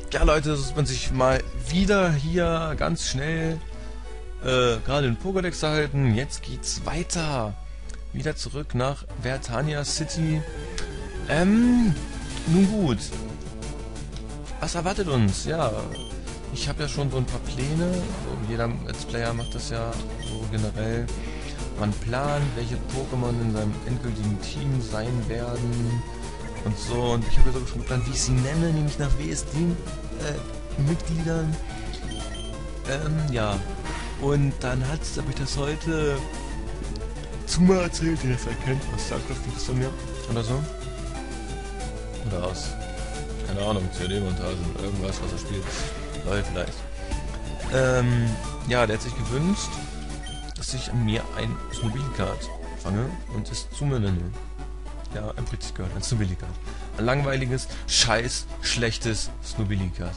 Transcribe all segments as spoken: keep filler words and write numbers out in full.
Ja Leute, dass man sich mal wieder hier ganz schnell äh, gerade in Pokédex erhalten. Jetzt geht's weiter. Wieder zurück nach Vertania City. Ähm, nun gut. Was erwartet uns? Ja, ich habe ja schon so ein paar Pläne. So, jeder Let's Player macht das ja so generell. Man plant, welche Pokémon in seinem endgültigen Team sein werden. Und so, und ich habe ja sogar schon geplant, wie ich sie nenne, nämlich nach W S D-Mitgliedern. Äh, ähm, ja. Und dann hat habe ich das heute zu mal erzählt, den es erkennt, aus StarCraft liegt es von mir. Oder so. Oder aus, keine Ahnung, C D-Montagen, irgendwas, was er spielt. Leute, vielleicht. Ähm, ja, der hat sich gewünscht, dass ich an mir ein Snobilikat fange und es zu mir nenne. Ja, im Prinzip gehört ein Snobilikat. Ein langweiliges, scheiß, schlechtes Snobilikat.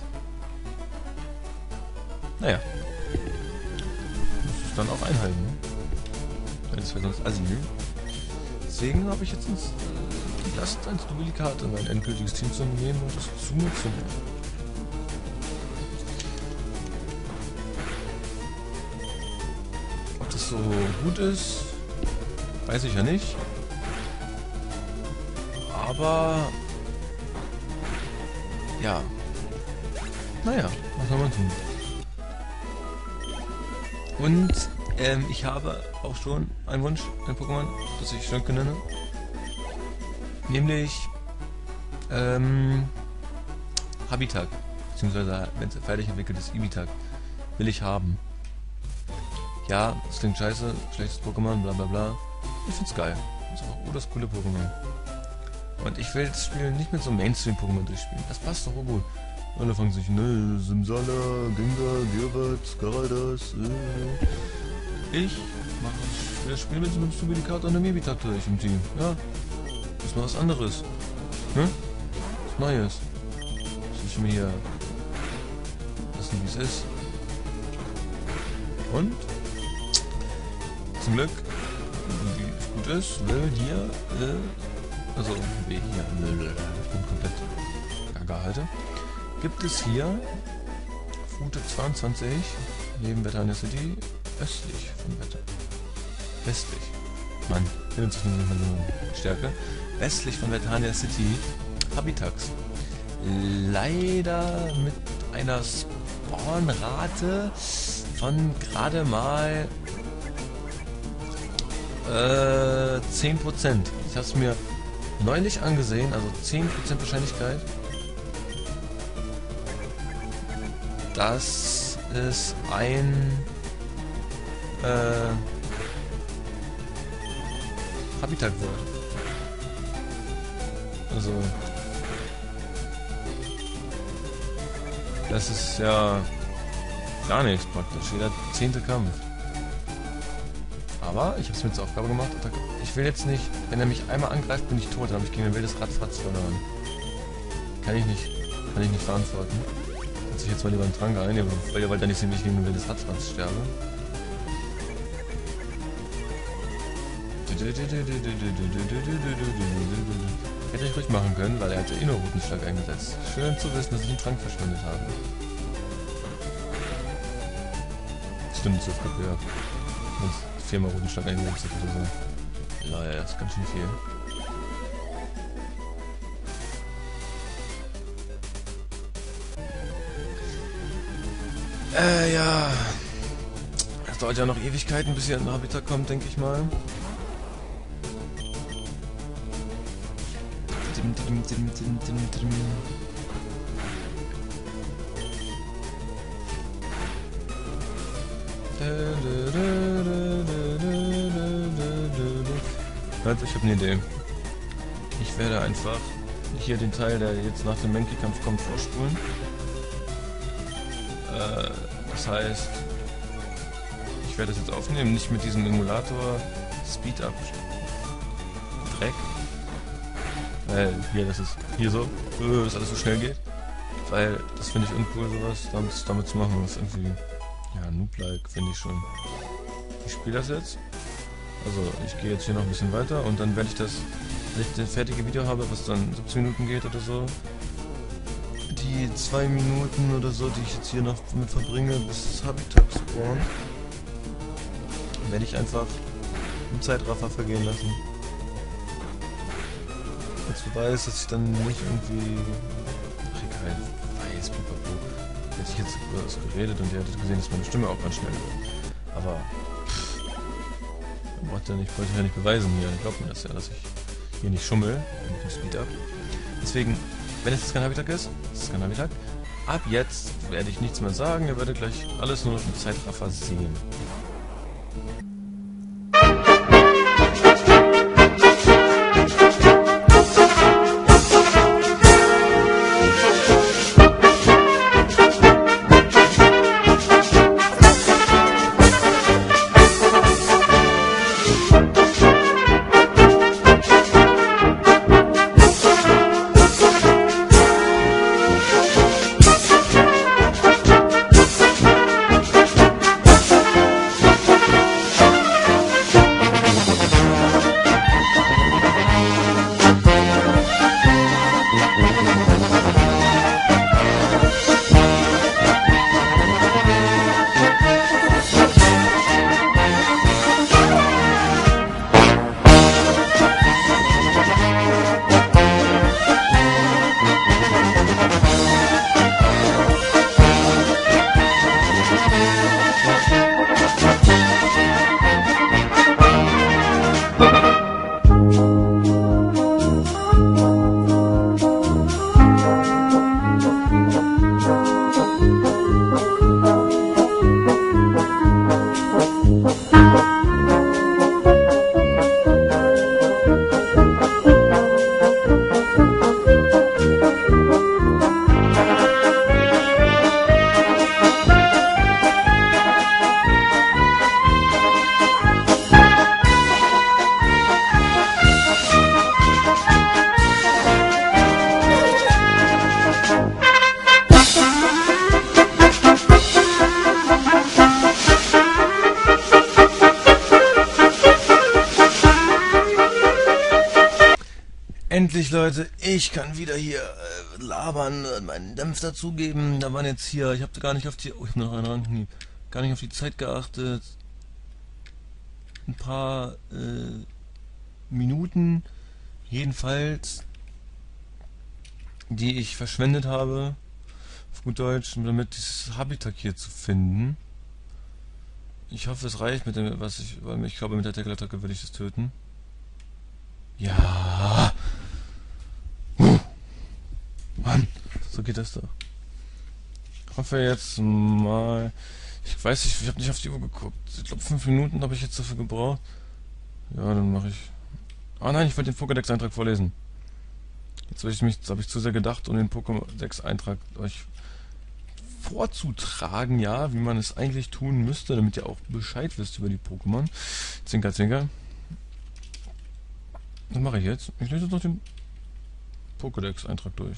Naja. Muss ich dann auch einhalten. Ne? Das wäre sonst Asyl. Deswegen habe ich jetzt uns äh, gelassen, ein Snobilikat in mein endgültiges Team zu nehmen und es zu mir zu nehmen. Ob das so gut ist, weiß ich ja nicht. Aber ja, naja, was soll man tun? Und ähm, ich habe auch schon einen Wunsch, ein Pokémon, das ich Stönke nenne. Nämlich ähm, Habitat, beziehungsweise wenn es fertig entwickelt ist, Ibitak, will ich haben. Ja, das klingt scheiße, schlechtes Pokémon, bla bla bla. Ich find's geil. Das ist auch oh, das coole Pokémon. Und ich will das Spiel nicht mit so Mainstream-Pokémon durchspielen. Das passt doch gut. Alle fangen sich, ne, Simsala, Gengar, Gerbert, Gyarados, äh. Ich mache das Spiel mit so einem Snobilikat und einem Ibitak durch im Team. Ja. Das ist mal was anderes. Ne? Was Neues. Soll ich mir hier lassen, wie es ist. Und? Zum Glück, wie es gut ist, will hier, äh, also, wie hier, ich bin komplett gaga heute. Gibt es hier Route zweiundzwanzig neben Vertania City östlich von Vertania. Westlich. Mann, findet sich nicht mehr so Stärke. Westlich von Vertania City Habitaks. Leider mit einer Spawnrate von gerade mal äh, zehn Prozent. Ich habe es mir neulich angesehen, also zehn Prozent Wahrscheinlichkeit, dass es ein äh, Habitat wird. Also das ist ja gar nichts praktisch, jeder zehnte Kampf. Aber ich habe es mir zur Aufgabe gemacht, ich will jetzt nicht, wenn er mich einmal angreift, bin ich tot, dann habe ich gegen ein wildes Ratzfatz verloren. Kann ich nicht, kann ich nicht verantworten. Setze ich jetzt mal lieber einen Trank ein, weil ihr wollt ja nicht sehen, wie ich gegen ein wildes Ratzfatz sterbe. Hätte ich ruhig machen können, weil er hatte eh nur Rutenschlag eingesetzt. Schön zu wissen, dass ich einen Trank verschwendet habe. Stimmt, so viel gehört. Viermal Rutenschlag eingesetzt oder so. Naja, das ist ganz schön viel. Äh, ja. Es dauert ja noch Ewigkeiten, bis hier ein Habitat kommt, denke ich mal. Dim, dim, dim, dim, dim, dim. Also ich habe eine Idee. Ich werde einfach hier den Teil, der jetzt nach dem Mankey-Kampf kommt, vorspulen. Äh, das heißt, ich werde das jetzt aufnehmen, nicht mit diesem Emulator Speed-Up Dreck. Weil hier, das ist hier so, dass alles so schnell geht. Weil das finde ich uncool, sowas damit, damit zu machen. Das ist irgendwie, ja, noob-like, finde ich schon. Ich spiele das jetzt. Also ich gehe jetzt hier noch ein bisschen weiter und dann werde ich das, wenn ich das fertige Video habe, was dann siebzehn Minuten geht oder so, die zwei Minuten oder so, die ich jetzt hier noch mit verbringe, bis das Habitat spawnt, werde ich einfach im Zeitraffer vergehen lassen. Als Beweis, dass ich dann nicht irgendwie... Ach egal, weiß, pipapo. Hätte ich jetzt über das geredet und ihr hättet gesehen, dass meine Stimme auch ganz schnell wird. Aber... Pff, braucht ja nicht, wollte ich ja nicht beweisen hier. Glaubt mir das ja, dass ich hier nicht schummel mit dem Speed-Up. Deswegen, wenn es jetzt kein Habitat ist, ist es kein Habitat. Ab jetzt werde ich nichts mehr sagen. Ihr werdet gleich alles nur im Zeitraffer sehen. Endlich, Leute, ich kann wieder hier äh, labern, äh, meinen Dampf dazugeben. Da waren jetzt hier, ich habe gar nicht auf die, oh, ich habe noch einen Rang, gar nicht auf die Zeit geachtet. Ein paar äh, Minuten, jedenfalls, die ich verschwendet habe, auf gut Deutsch, damit dieses Habitat hier zu finden. Ich hoffe, es reicht mit dem, was ich, weil ich glaube, mit der Deckelattacke würde ich das töten. Ja. Mann, so geht das doch. Ich hoffe jetzt mal... Ich weiß nicht, ich habe nicht auf die Uhr geguckt. Ich glaube, fünf Minuten habe ich jetzt dafür gebraucht. Ja, dann mache ich... Ah nein, ich wollte den Pokédex-Eintrag vorlesen. Jetzt habe ich mich, habe ich zu sehr gedacht, um den Pokédex-Eintrag euch vorzutragen, ja, wie man es eigentlich tun müsste, damit ihr auch Bescheid wisst über die Pokémon. Zinker, zinker. Was mache ich jetzt? Ich lese jetzt noch den Pokédex-Eintrag durch.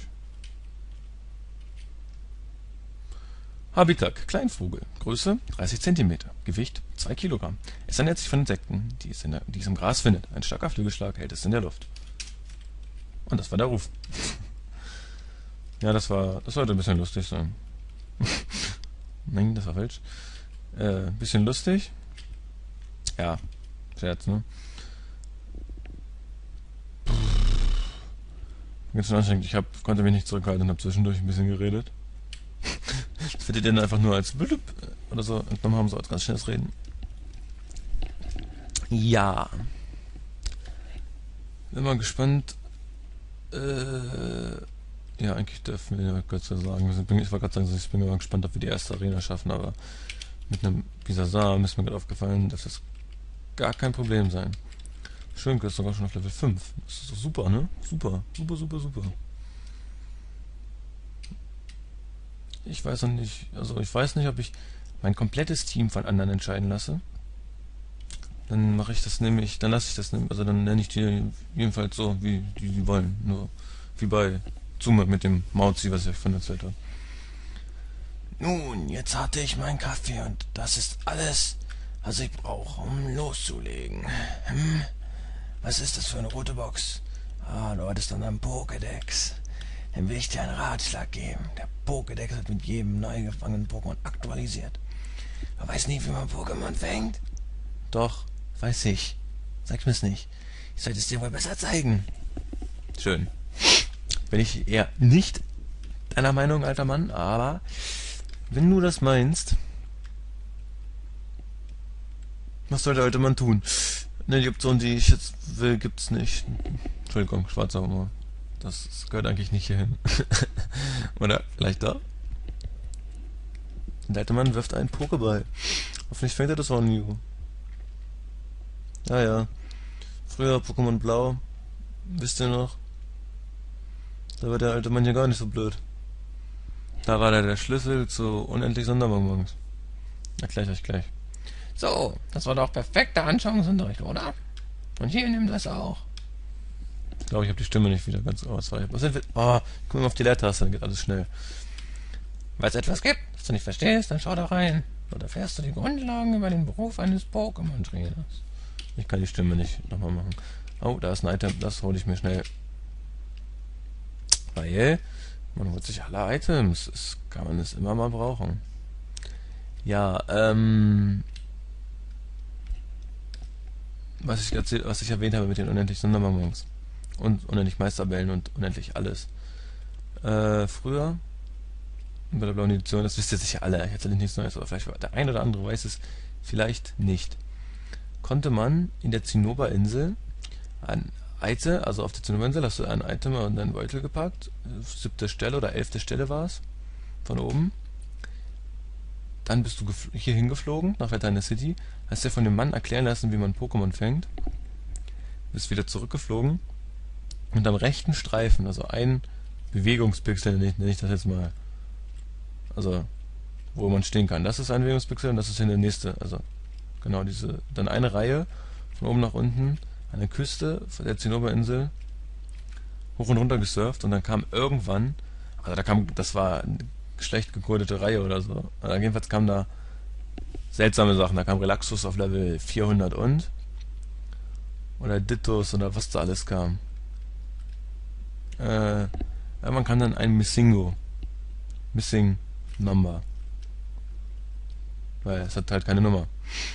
Habitat, Kleinvogel, Größe dreißig Zentimeter, Gewicht zwei Kilogramm. Es ernährt sich von Insekten, die es, in der, die es im Gras findet. Ein starker Flügelschlag hält es in der Luft. Und das war der Ruf. Ja, das war, das sollte ein bisschen lustig sein. Nein, das war falsch. Äh, bisschen lustig. Ja, Scherz, ne? Ganz schön anstrengend. Ich hab, konnte mich nicht zurückhalten und habe zwischendurch ein bisschen geredet. Das werdet ihr dann einfach nur als Blüpp oder so entnommen haben, so als ganz schnelles Reden. Ja. Bin mal gespannt. Äh, ja, eigentlich dürfen wir ja Gott sei Dank sagen. Ich wollte gerade sagen, ich bin mal gespannt, ob wir die erste Arena schaffen, aber mit einem Bisasam ist mir gerade aufgefallen, dass das gar kein Problem sein. Schönke ist sogar schon auf Level fünf. Das ist doch super, ne? Super, super, super, super. Ich weiß noch nicht, also ich weiß nicht, ob ich mein komplettes Team von anderen entscheiden lasse. Dann mache ich das nämlich, dann lasse ich das nämlich, also dann nenne ich die jedenfalls so, wie die, die wollen. Nur wie bei Zume mit dem Mauzi, was ich euch von erzählt habe. Nun, jetzt hatte ich meinen Kaffee und das ist alles, was ich brauche, um loszulegen. Hm? Was ist das für eine rote Box? Ah, du hattest dann einen Pokédex. dann will ich dir einen Ratschlag geben. Der Pokédex wird mit jedem neu gefangenen Pokémon aktualisiert. Du weißt nie, wie man Pokémon fängt? Doch, weiß ich. Sag mir's nicht. Ich sollte es dir wohl besser zeigen. Schön. Bin ich eher nicht deiner Meinung, alter Mann, aber wenn du das meinst, was soll der alte Mann tun? Ne, die Option, die ich jetzt will, gibt's nicht. Entschuldigung, schwarzer Humor. Das gehört eigentlich nicht hierhin. Oder vielleicht da? Der alte Mann wirft einen Pokéball. Hoffentlich fängt er das Hornmew. Ja, ja. Früher Pokémon Blau. Wisst ihr noch? Da war der alte Mann hier gar nicht so blöd. Da war da der Schlüssel zu unendlich Sonderbonbons. Erkläre ich euch gleich. So, das war doch perfekter Anschauungsunterricht, oder? Und hier nimmt das auch. Ich glaube, ich habe die Stimme nicht wieder ganz aus. Was sind wir? Oh, guck mal auf die Leertaste, dann geht alles schnell. Weil es etwas gibt, das du nicht verstehst, dann schau da rein. Dort erfährst du die Grundlagen über den Beruf eines Pokémon-Trainers. Ich kann die Stimme nicht nochmal machen. Oh, da ist ein Item, das hole ich mir schnell. Weil man holt sich alle Items. Das kann man es immer mal brauchen. Ja, ähm... Was ich, erzählt, was ich erwähnt habe mit den unendlich Sonderbonbons. Und unendlich Meisterbällen und unendlich alles. Äh, früher, bei der blauen Edition, das wisst ihr sicher alle, ich erzähle nichts Neues, aber vielleicht der ein oder andere weiß es vielleicht nicht. Konnte man in der Zinnoberinsel ein Item, also auf der Zinnoberinsel hast du ein Item und einen Beutel gepackt, siebte Stelle oder elfte Stelle war es, von oben. Dann bist du hier hingeflogen, nach Vertana City, hast dir von dem Mann erklären lassen, wie man Pokémon fängt, bist wieder zurückgeflogen und am rechten Streifen, also ein Bewegungspixel, nenne ich das jetzt mal, also wo man stehen kann, das ist ein Bewegungspixel und das ist in der nächste, also genau diese, dann eine Reihe von oben nach unten, eine Küste von der Zinnoberinsel hoch und runter gesurft und dann kam irgendwann, also da kam, das war eine schlecht gecodete Reihe oder so, also jedenfalls kamen da seltsame Sachen, da kam Relaxus auf Level vierhundert und oder Dittos oder was da alles kam. Äh, man kann dann ein Missingo, Missing Number, weil es hat halt keine Nummer.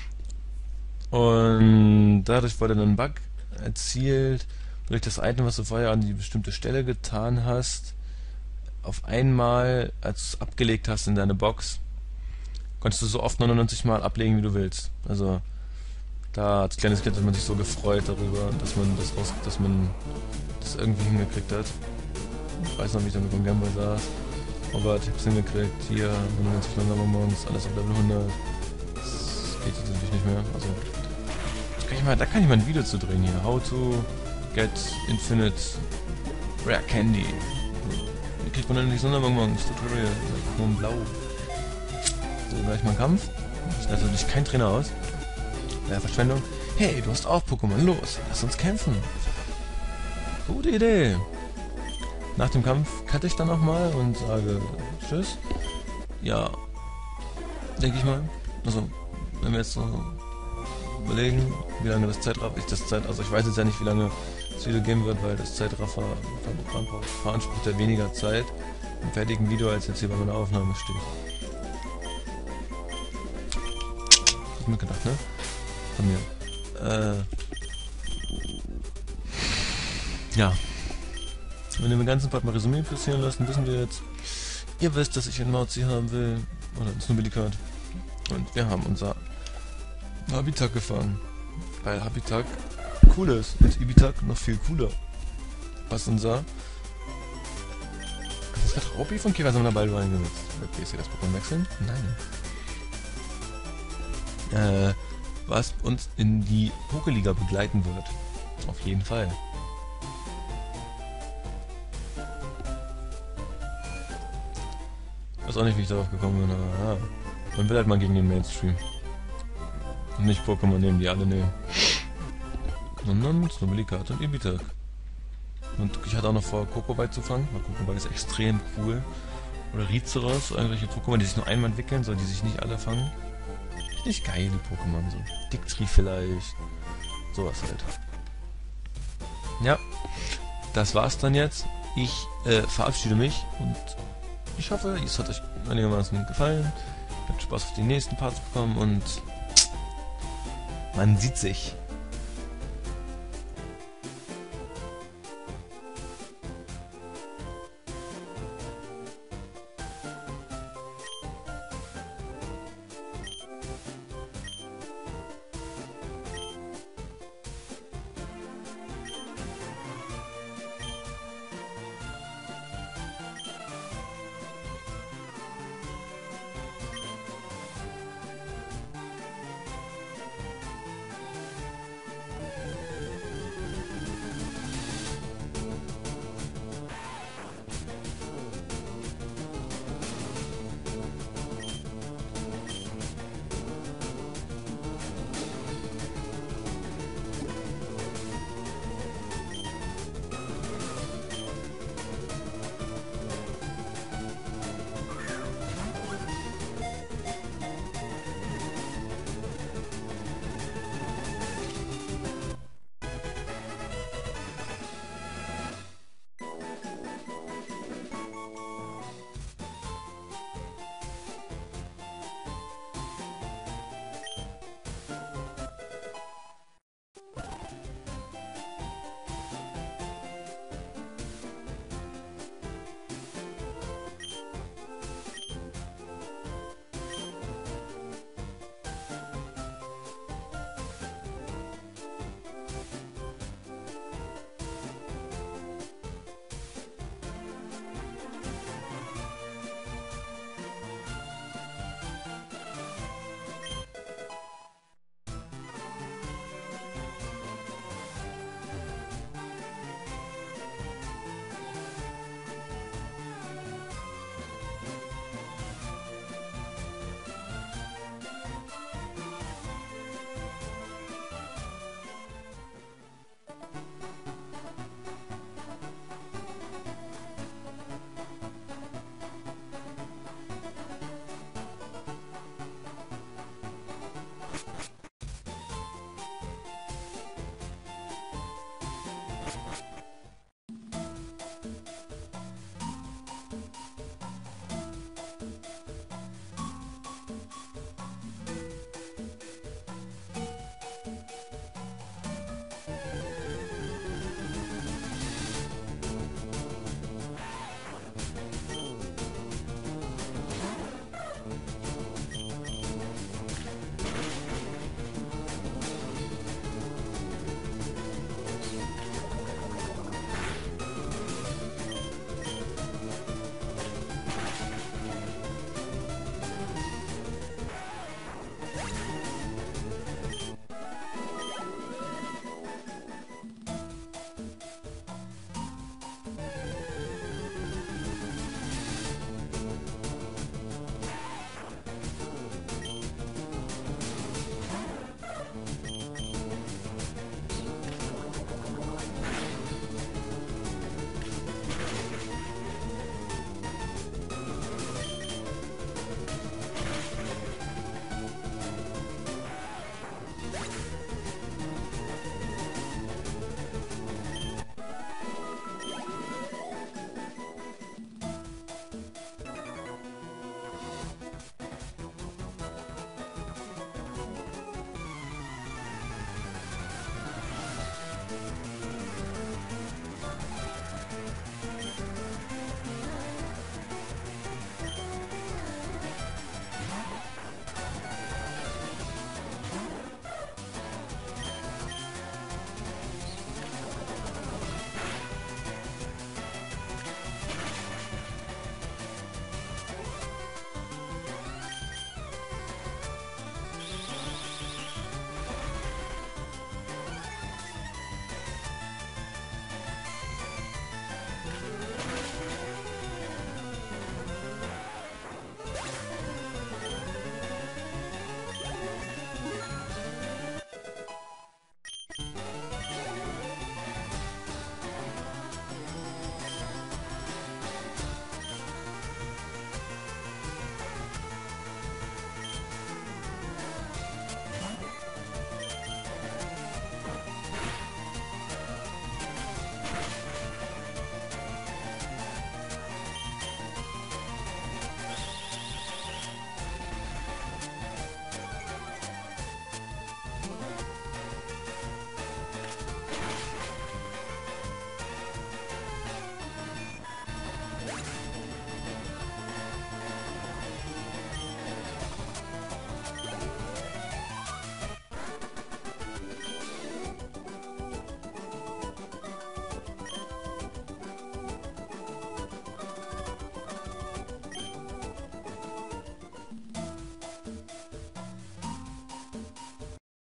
Und dadurch wurde dann ein Bug erzielt, durch das Item, was du vorher an die bestimmte Stelle getan hast, auf einmal, als du es abgelegt hast in deine Box, konntest du so oft neunundneunzig Mal ablegen, wie du willst. Also da als kleines Kind hat man sich so gefreut darüber, dass man das raus, dass man das irgendwie hingekriegt hat. Ich weiß noch, wie ich damit beim Gameboy saß. Oh Gott, ich hab's hingekriegt. Hier, neunundneunzig Sonderbonbons, alles auf Level hundert. Das geht jetzt natürlich nicht mehr. Also, da kann ich mal, da kann ich mal ein Video zu drehen hier. How to get infinite rare candy. Wie kriegt man denn die Sonderbonbons? Tutorial. Pokémon Blau. So, gleich mal Kampf. Das sieht natürlich kein Trainer aus. Ja, Verschwendung. Hey, du hast auch Pokémon. Los, lass uns kämpfen. Gute Idee. Nach dem Kampf cutte ich dann nochmal und sage Tschüss. Ja, denke ich mal. Also, wenn wir jetzt so überlegen, wie lange das Zeitraffer, ich das Zeit, also ich weiß jetzt ja nicht, wie lange das Video gehen wird, weil das Zeitraffer veransprucht ja weniger Zeit im fertigen Video, als jetzt hier bei meiner Aufnahme steht. Hast du mitgedacht, ne? Von mir. Äh. Ja. Wenn wir den ganzen Part mal Resümee passieren lassen, wissen wir jetzt, ihr wisst, dass ich einen Mauzi haben will, oder ein Snubilikat. Und wir haben unser Habitak gefangen. Weil Habitak cool ist und Ibitak noch viel cooler. Was unser... Das ist gerade Raupi von Kevasam Baldo eingesetzt. Wird P C das Pokémon wechseln? Nein. Äh, was uns in die Pokeliga begleiten wird. Auf jeden Fall. Ich weiß auch nicht, wie ich darauf gekommen bin, aber ja. Man will halt mal gegen den Mainstream. Und nicht Pokémon nehmen, die alle nehmen. Und dann Snubilikat und Ibitak. Und ich hatte auch noch vor, Kokobite zu fangen, weil Kokobite ist extrem cool. Oder Rizeros, irgendwelche Pokémon, die sich nur einmal entwickeln, so die sich nicht alle fangen. Nicht geil, die Pokémon, so. Dictri vielleicht. Sowas halt. Ja. Das war's dann jetzt. ich äh, verabschiede mich und ich hoffe, es hat euch einigermaßen gefallen. Ihr habt Spaß auf die nächsten Parts bekommen und man sieht sich.